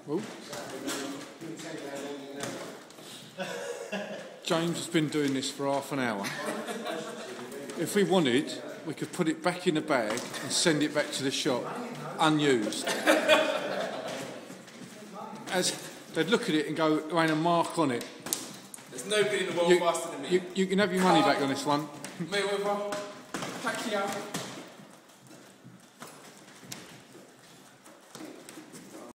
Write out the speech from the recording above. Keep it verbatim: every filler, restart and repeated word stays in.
Oh. James has been doing this for half an hour. If we wanted, we could put it back in the bag and send it back to the shop unused. As they'd look at it and go, there ain't a mark on it. There's nobody in the world You, faster than me. you, you can have your money back on this one. Mayweather, Pacquiao.